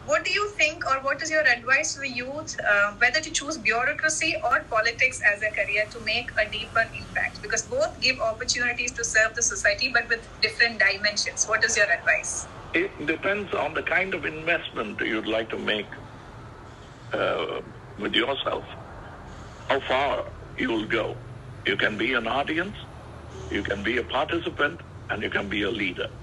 What do you think, or what is your advice to the youth, whether to choose bureaucracy or politics as a career to make a deeper impact? Because both give opportunities to serve the society, but with different dimensions. What is your advice? It depends on the kind of investment you'd like to make with yourself. How far you will go. You can be an audience, you can be a participant, and you can be a leader.